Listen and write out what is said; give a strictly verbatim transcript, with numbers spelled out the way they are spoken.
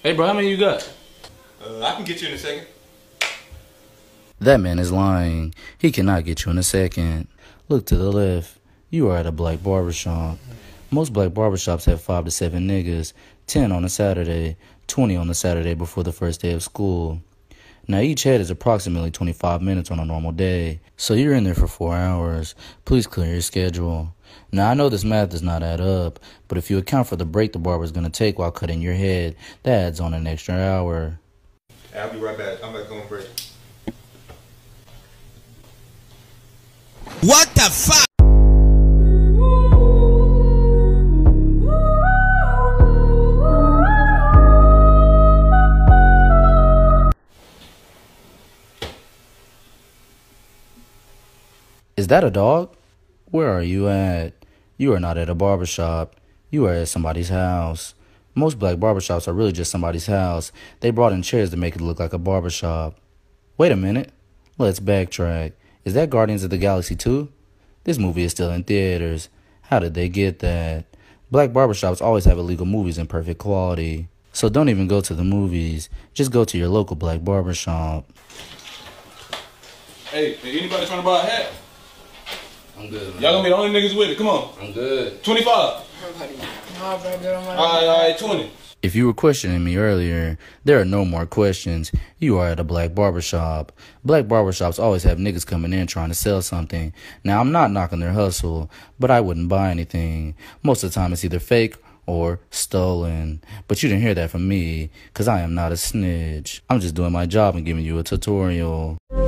Hey, bro, how many you got? Uh, I can get you in a second. That man is lying. He cannot get you in a second. Look to the left. You are at a black barbershop. Most black barbershops have five to seven niggas, ten on a Saturday, twenty on the Saturday before the first day of school. Now each head is approximately twenty-five minutes on a normal day, so you're in there for four hours. Please clear your schedule. Now I know this math does not add up, but if you account for the break the barber is going to take while cutting your head, that adds on an extra hour. I'll be right back. I'm back on break. What the fuck? Is that a dog? Where are you at? You are not at a barbershop. You are at somebody's house. Most black barbershops are really just somebody's house. They brought in chairs to make it look like a barbershop. Wait a minute. Let's backtrack. Is that Guardians of the Galaxy two? This movie is still in theaters. How did they get that? Black barbershops always have illegal movies in perfect quality. So don't even go to the movies. Just go to your local black barbershop. Hey, hey, anybody trying to buy a hat? I'm good, man. Y'all gonna be the only niggas with it. Come on. I'm good. twenty-five. Nah, bro, good on my Alright, alright, twenty. If you were questioning me earlier, there are no more questions. You are at a black barbershop. Black barbershops always have niggas coming in trying to sell something. Now, I'm not knocking their hustle, but I wouldn't buy anything. Most of the time, it's either fake or stolen. But you didn't hear that from me, because I am not a snitch. I'm just doing my job and giving you a tutorial.